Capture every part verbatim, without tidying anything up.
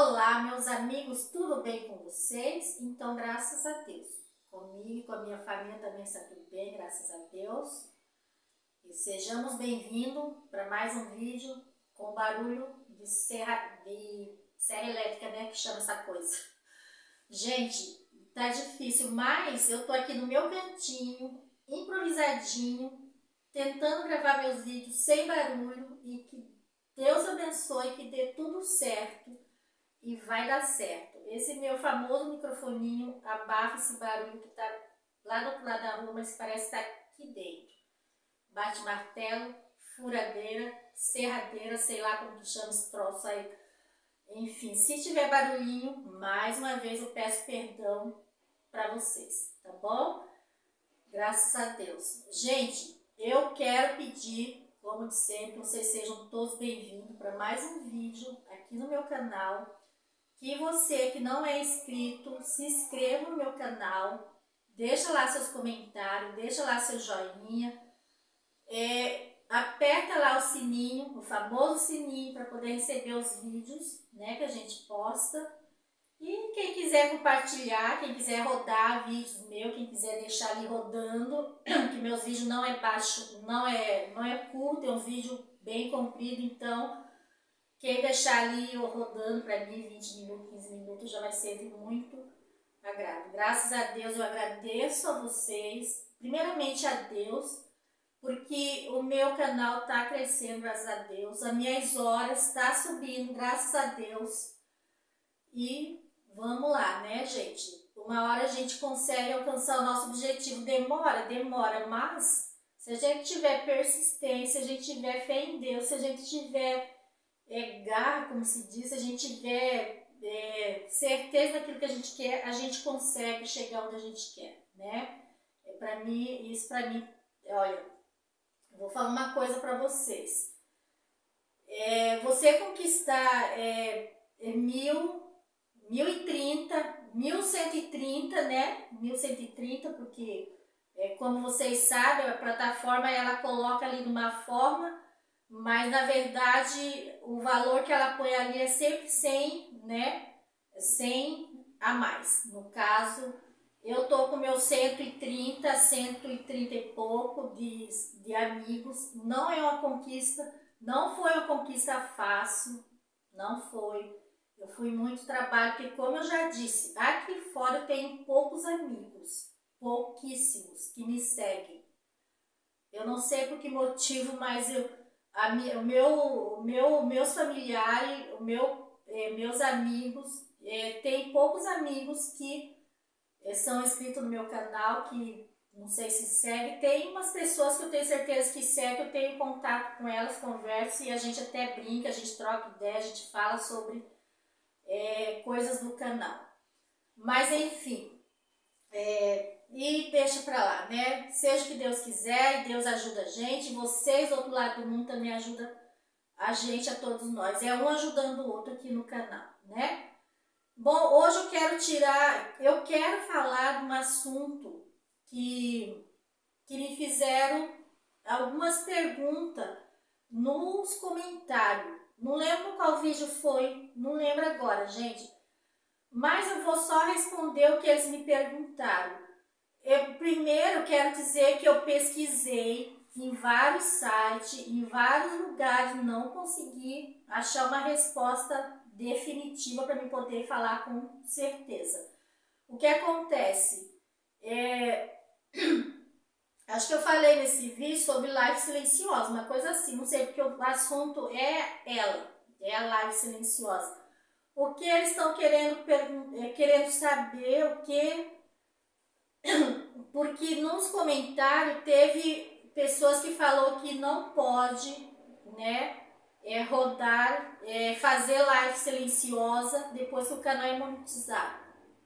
Olá, meus amigos, tudo bem com vocês? Então, graças a Deus. Comigo e com a minha família também está tudo bem, graças a Deus. E sejamos bem-vindos para mais um vídeo com barulho de serra, de serra elétrica, né? Que chama essa coisa. Gente, tá difícil, mas eu tô aqui no meu cantinho, improvisadinho, tentando gravar meus vídeos sem barulho e que Deus abençoe, que dê tudo certo. E vai dar certo. Esse meu famoso microfoninho abafa esse barulho que tá lá do outro lado da rua, mas parece estar aqui dentro. Bate martelo, furadeira, serradeira, sei lá como que chama esse troço aí. Enfim, se tiver barulhinho, mais uma vez eu peço perdão para vocês, tá bom? Graças a Deus. Gente, eu quero pedir, como de sempre, vocês sejam todos bem-vindos para mais um vídeo aqui no meu canal. Que você que não é inscrito, se inscreva no meu canal, deixa lá seus comentários, deixa lá seu joinha, é, aperta lá o sininho, o famoso sininho, para poder receber os vídeos, né, que a gente posta. E quem quiser compartilhar, quem quiser rodar vídeos meus, quem quiser deixar ali rodando, que meus vídeos não é baixo, não é, não é curto, é um vídeo bem comprido, então quem deixar ali rodando para mim vinte minutos, quinze minutos já vai ser de muito agrado. Graças a Deus eu agradeço a vocês, primeiramente a Deus, porque o meu canal está crescendo, graças a Deus, as minhas horas estão subindo, graças a Deus. E vamos lá, né, gente? Uma hora a gente consegue alcançar o nosso objetivo. Demora, demora, mas se a gente tiver persistência, se a gente tiver fé em Deus, se a gente tiver é, garra, como se diz, se a gente tiver é, certeza daquilo que a gente quer, a gente consegue chegar onde a gente quer, né? É, para mim, isso para mim, olha, eu vou falar uma coisa para vocês. É, você conquistar é, é mil, mil e trinta, mil cento e trinta, né? Mil cento e trinta, porque é, como vocês sabem, a plataforma ela coloca ali de uma forma, mas na verdade o valor que ela põe ali é sempre cem, né? cem a mais. No caso, eu tô com meus cento e trinta, cento e trinta e pouco de, de amigos. Não é uma conquista, não foi uma conquista fácil, não foi. Eu fui muito trabalho, porque como eu já disse, aqui fora eu tenho poucos amigos, pouquíssimos que me seguem. Eu não sei por que motivo, mas eu A minha, o meu, o meu, meus familiares, o meu, é, meus amigos, é, tem poucos amigos que é, são inscritos no meu canal, que não sei se segue. Tem umas pessoas que eu tenho certeza que seguem, eu tenho contato com elas, converso e a gente até brinca, a gente troca ideia, a gente fala sobre é, coisas do canal. Mas enfim, é, e deixa pra lá, né? Seja o que Deus quiser, e Deus ajuda a gente, vocês do outro lado do mundo também ajudam a gente, a todos nós. É um ajudando o outro aqui no canal, né? Bom, hoje eu quero tirar, eu quero falar de um assunto que, que me fizeram algumas perguntas nos comentários. Não lembro qual vídeo foi, não lembro agora, gente. Mas eu vou só responder o que eles me perguntaram. Eu primeiro quero dizer que eu pesquisei em vários sites, em vários lugares, não consegui achar uma resposta definitiva para me poder falar com certeza. O que acontece? É, acho que eu falei nesse vídeo sobre live silenciosa, uma coisa assim, não sei, porque o assunto é ela, é a live silenciosa. O que eles estão querendo, querendo saber, o que... Porque nos comentários teve pessoas que falou que não pode, né, é, rodar, é, fazer live silenciosa depois que o canal é monetizado.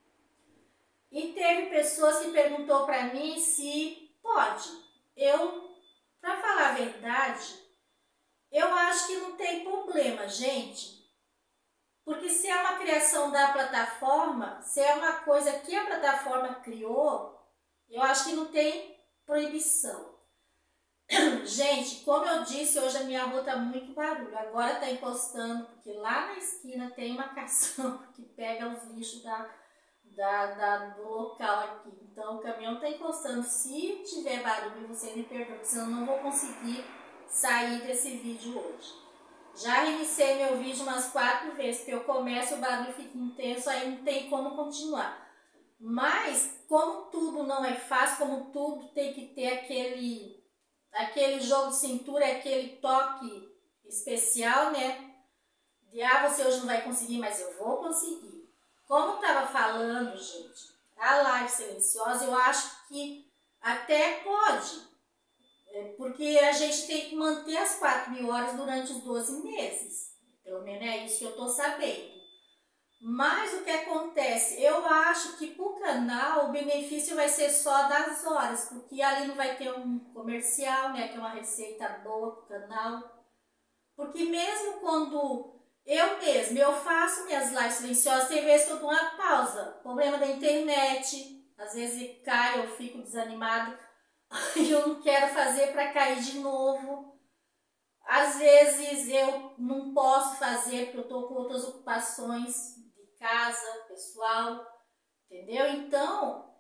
E teve pessoas que perguntou para mim se pode. Eu, para falar a verdade, eu acho que não tem problema, gente. Porque se é uma criação da plataforma, se é uma coisa que a plataforma criou, eu acho que não tem proibição. Gente, como eu disse, hoje a minha rua tá muito barulho. Agora tá encostando, porque lá na esquina tem uma caçamba que pega os lixos da, da, da, do local aqui. Então o caminhão tá encostando. Se tiver barulho, você me perdoa, porque senão eu não vou conseguir sair desse vídeo hoje. Já reiniciei meu vídeo umas quatro vezes, porque eu começo, o barulho fica intenso, aí não tem como continuar. Mas, como tudo não é fácil, como tudo tem que ter aquele... aquele jogo de cintura, aquele toque especial, né? De, ah, você hoje não vai conseguir, mas eu vou conseguir. Como eu tava falando, gente, a live silenciosa, eu acho que até pode, porque a gente tem que manter as quatro mil horas durante os doze meses. Pelo menos é isso que eu tô sabendo. Mas o que acontece? Eu acho que para o canal o benefício vai ser só das horas, porque ali não vai ter um comercial, né, que é uma receita boa para o canal. Porque mesmo quando eu mesma, eu faço minhas lives silenciosas, tem vezes que eu dou uma pausa, problema da internet, às vezes cai, eu fico desanimada e eu não quero fazer para cair de novo. Às vezes eu não posso fazer porque eu estou com outras ocupações, casa, pessoal, entendeu? Então,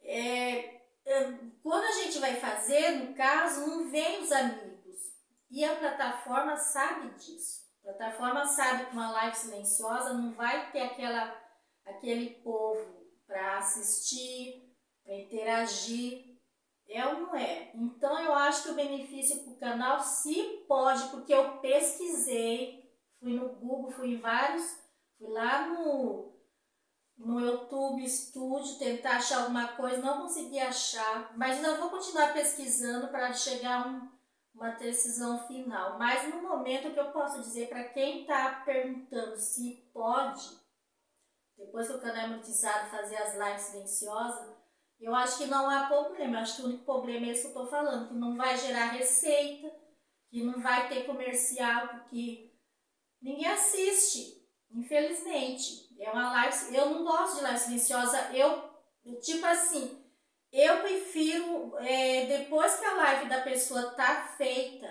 é, é, quando a gente vai fazer, no caso, não vem os amigos. E a plataforma sabe disso. A plataforma sabe que uma live silenciosa não vai ter aquela, aquele povo para assistir, para interagir. É ou não é? Então, eu acho que o benefício para o canal se pode, porque eu pesquisei, fui no Google, fui em vários... Fui lá no, no YouTube Studio tentar achar alguma coisa, não consegui achar, mas ainda vou continuar pesquisando para chegar a um, uma decisão final. Mas no momento, o que eu posso dizer para quem está perguntando se pode, depois que o canal é monetizado, fazer as lives silenciosas, eu acho que não há problema. Eu acho que o único problema é esse que eu estou falando, que não vai gerar receita, que não vai ter comercial, porque ninguém assiste. Infelizmente, é uma live, eu não gosto de live silenciosa, eu, tipo assim, eu prefiro, é, depois que a live da pessoa tá feita,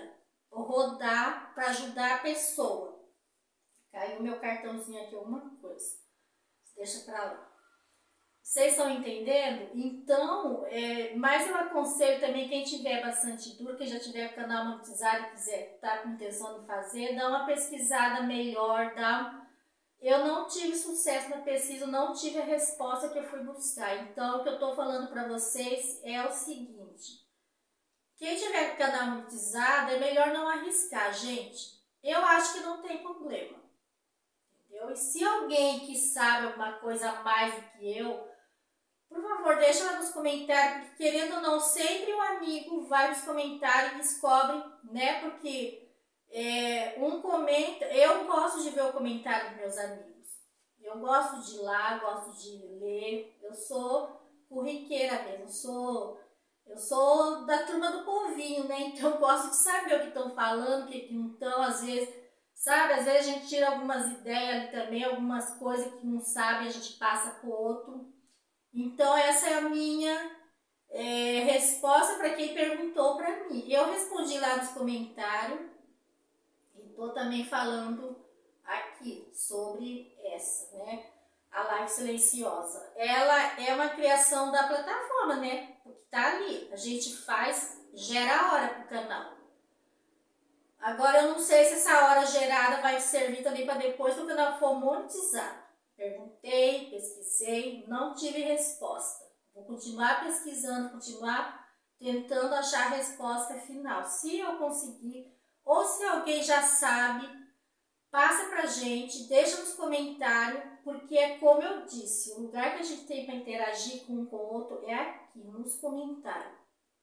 rodar para ajudar a pessoa. Caiu meu cartãozinho aqui, alguma coisa, deixa pra lá. Vocês estão entendendo? Então, é, mas eu aconselho também quem tiver bastante duro, quem já tiver canal monetizado e quiser estar tá com intenção de fazer, dá uma pesquisada melhor, dá um... Eu não tive sucesso na pesquisa, não tive a resposta que eu fui buscar. Então, o que eu estou falando para vocês é o seguinte. Quem tiver com o canal monetizado, é melhor não arriscar, gente. Eu acho que não tem problema. Entendeu? E se alguém que sabe alguma coisa a mais do que eu, por favor, deixa lá nos comentários, porque querendo ou não, sempre um amigo vai nos comentários e descobre, né? Porque... É, um comenta, eu gosto de ver o comentário dos meus amigos, eu gosto de ir lá, gosto de ler, eu sou corriqueira mesmo, eu sou, eu sou da turma do povinho, né, então eu gosto de saber o que estão falando, o que, que não estão, às vezes, sabe, às vezes a gente tira algumas ideias ali também, algumas coisas que não sabe, a gente passa para o outro, então essa é a minha é, resposta para quem perguntou para mim, eu respondi lá nos comentários. Estou também falando aqui sobre essa, né? A live silenciosa. Ela é uma criação da plataforma, né? Porque tá ali. A gente faz, gera a hora pro canal. Agora eu não sei se essa hora gerada vai servir também para depois que o canal for monetizado. Perguntei, pesquisei, não tive resposta. Vou continuar pesquisando, continuar tentando achar a resposta final. Se eu conseguir... Ou se alguém já sabe, passa pra gente, deixa nos comentários, porque é como eu disse, o lugar que a gente tem para interagir com um com o outro é aqui, nos comentários.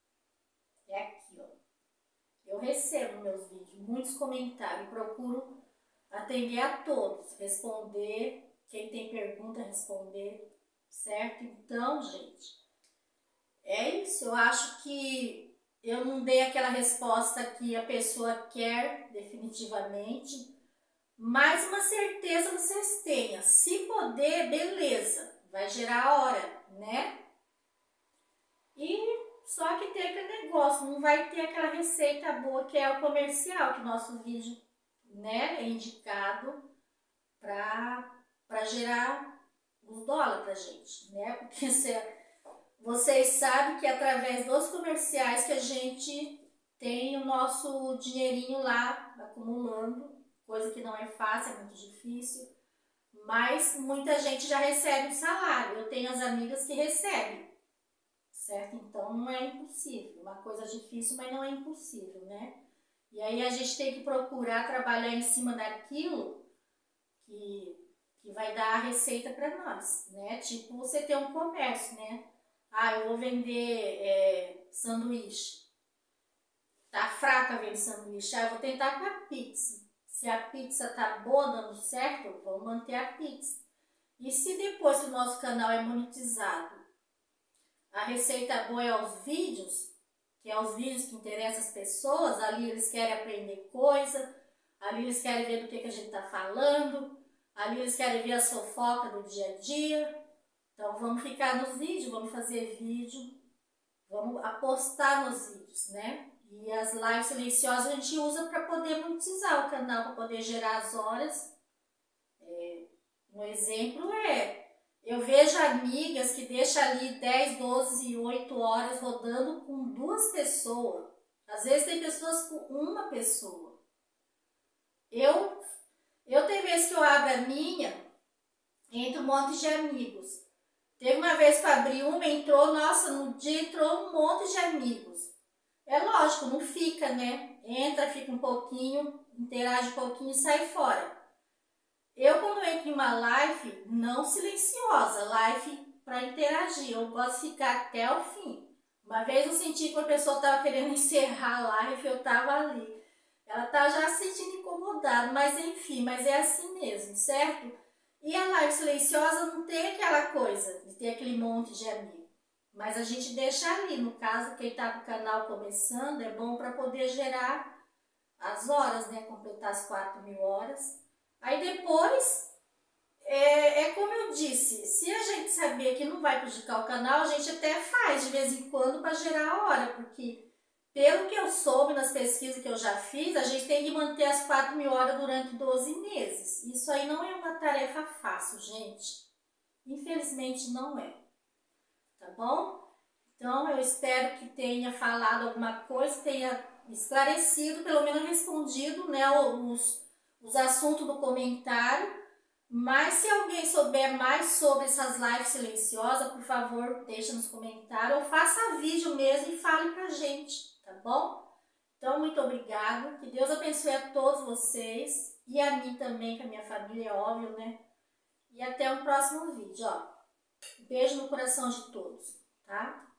É aqui, ó. Eu recebo meus vídeos, muitos comentários, procuro atender a todos, responder, quem tem pergunta, responder, certo? Então, gente, é isso, eu acho que eu não dei aquela resposta que a pessoa quer definitivamente, mas uma certeza vocês tenham. Se poder, beleza, vai gerar a hora, né? E só que tem aquele negócio, não vai ter aquela receita boa que é o comercial, que o nosso vídeo, né, é indicado para gerar os dólares pra gente, né? Porque cê, vocês sabem que é através dos comerciais que a gente tem o nosso dinheirinho lá acumulando, coisa que não é fácil, é muito difícil, mas muita gente já recebe o salário. Eu tenho as amigas que recebem, certo? Então não é impossível, uma coisa difícil, mas não é impossível, né? E aí a gente tem que procurar trabalhar em cima daquilo que, que vai dar a receita para nós, né? Tipo, você ter um comércio, né? Ah, eu vou vender é, sanduíche. Tá fraca vender sanduíche. Ah, eu vou tentar com a pizza. Se a pizza tá boa, dando certo, vamos manter a pizza. E se depois que o nosso canal é monetizado, a receita boa é os vídeos, que é os vídeos que interessam as pessoas, ali eles querem aprender coisa, ali eles querem ver do que, que a gente tá falando, ali eles querem ver as fofocas do dia a dia. Então vamos ficar nos vídeos, vamos fazer vídeo, vamos apostar nos vídeos, né? E as lives silenciosas a gente usa para poder monetizar o canal, para poder gerar as horas. É, um exemplo é, eu vejo amigas que deixam ali dez, doze, oito horas rodando com duas pessoas. Às vezes tem pessoas com uma pessoa. Eu, eu tem vezes que eu abro a minha, entre um monte de amigos. Teve uma vez que eu abri uma, entrou, nossa, no dia entrou um monte de amigos. É lógico, não fica, né? Entra, fica um pouquinho, interage um pouquinho e sai fora. Eu, quando entro em uma live, não silenciosa, live para interagir, eu gosto de ficar até o fim. Uma vez eu senti que uma pessoa estava querendo encerrar a live, eu estava ali. Ela estava já se sentindo incomodada, mas enfim, mas é assim mesmo, certo? E a live silenciosa não tem aquela coisa de ter aquele monte de amigos. Mas a gente deixa ali, no caso, quem está com o canal começando, é bom para poder gerar as horas, né? Completar as quatro mil horas. Aí depois, é, é como eu disse, se a gente saber que não vai prejudicar o canal, a gente até faz de vez em quando para gerar a hora, porque pelo que eu soube nas pesquisas que eu já fiz, a gente tem que manter as quatro mil horas durante doze meses. Isso aí não é uma tarefa fácil, gente. Infelizmente não é. Tá bom? Então eu espero que tenha falado alguma coisa, tenha esclarecido, pelo menos respondido, né, os, os assuntos do comentário. Mas se alguém souber mais sobre essas lives silenciosas, por favor, deixa nos comentários ou faça vídeo mesmo e fale pra gente, tá bom? Então, muito obrigado. Que Deus abençoe a todos vocês e a mim também, que a minha família, é óbvio, né? E até o próximo vídeo, ó. Beijo no coração de todos, tá?